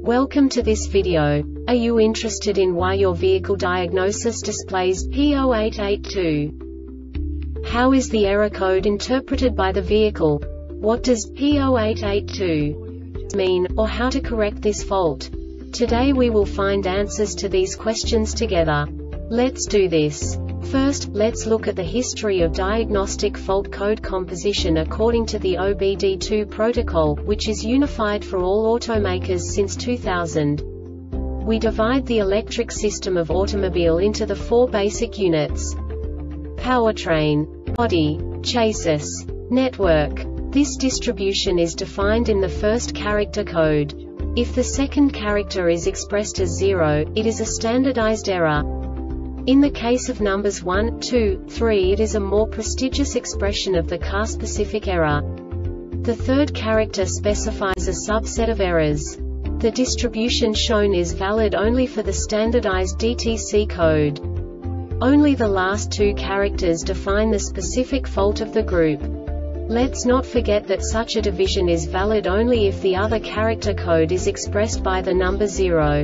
Welcome to this video. Are you interested in why your vehicle diagnosis displays P0882? How is the error code interpreted by the vehicle? What does P0882 mean, or how to correct this fault? Today we will find answers to these questions together. Let's do this. First, let's look at the history of diagnostic fault code composition according to the OBD2 protocol, which is unified for all automakers since 2000. We divide the electric system of automobile into the four basic units: powertrain, body, chassis, network. This distribution is defined in the first character code. If the second character is expressed as 0, it is a standardized error. In the case of numbers 1, 2, 3, it is a more prestigious expression of the car-specific error. The third character specifies a subset of errors. The distribution shown is valid only for the standardized DTC code. Only the last two characters define the specific fault of the group. Let's not forget that such a division is valid only if the other character code is expressed by the number 0.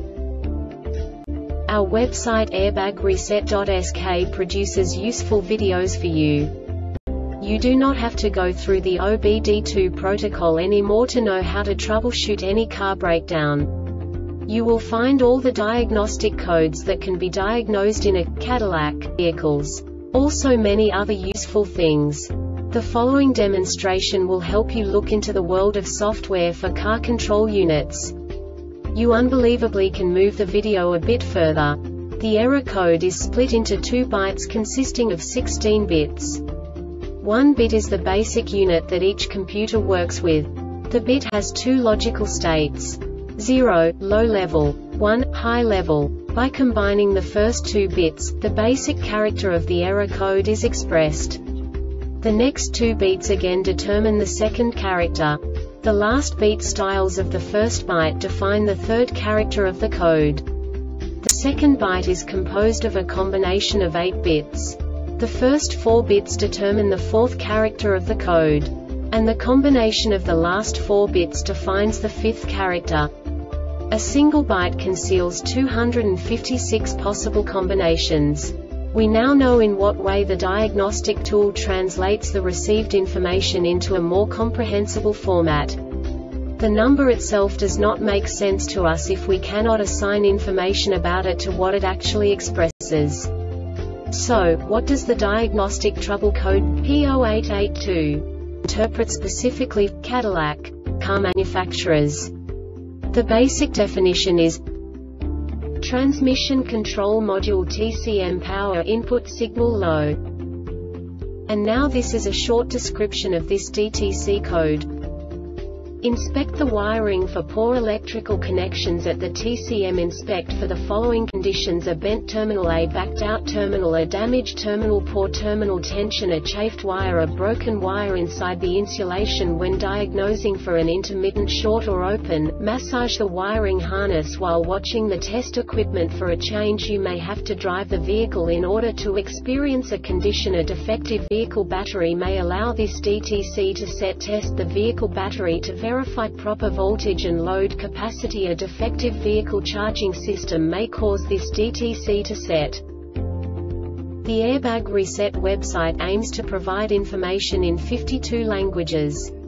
Our website airbagreset.sk produces useful videos for you. You do not have to go through the OBD2 protocol anymore to know how to troubleshoot any car breakdown. You will find all the diagnostic codes that can be diagnosed in a Cadillac vehicles. Also many other useful things. The following demonstration will help you look into the world of software for car control units. You unbelievably can move the video a bit further. The error code is split into 2 bytes consisting of 16 bits. 1 bit is the basic unit that each computer works with. The bit has 2 logical states: 0, low level, 1, high level. By combining the first 2 bits, the basic character of the error code is expressed. The next 2 beats again determine the second character. The last beat styles of the first byte define the third character of the code. The second byte is composed of a combination of 8 bits. The first 4 bits determine the fourth character of the code. And the combination of the last 4 bits defines the fifth character. A single byte conceals 256 possible combinations. We now know in what way the diagnostic tool translates the received information into a more comprehensible format. The number itself does not make sense to us if we cannot assign information about it to what it actually expresses. So, what does the diagnostic trouble code P0882 interpret specifically for Cadillac car manufacturers? The basic definition is Transmission Control Module TCM Power Input Signal Low. And now this is a short description of this DTC code. Inspect the wiring for poor electrical connections at the TCM. Inspect for the following conditions: a bent terminal, a backed out terminal, a damaged terminal, poor terminal tension, a chafed wire, a broken wire inside the insulation. When diagnosing for an intermittent short or open, massage the wiring harness while watching the test equipment for a change. You may have to drive the vehicle in order to experience a condition. A defective vehicle battery may allow this DTC to set. Test the vehicle battery to verify proper voltage and load capacity. A defective vehicle charging system may cause this DTC to set. The Airbag Reset website aims to provide information in 52 languages.